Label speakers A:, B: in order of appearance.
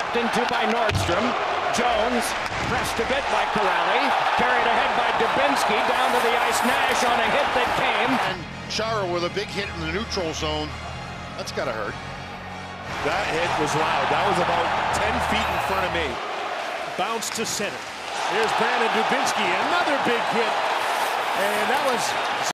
A: Tapped into by Nordstrom. Jones pressed a bit by Corrali. Carried ahead by Dubinsky. Down to the ice. Nash on a hit that came.
B: And Chara with a big hit in the neutral zone. That's gotta hurt.
C: That hit was loud. That was about 10 feet in front of me.
D: Bounce to center. Here's Brandon Dubinsky. Another big hit. And that was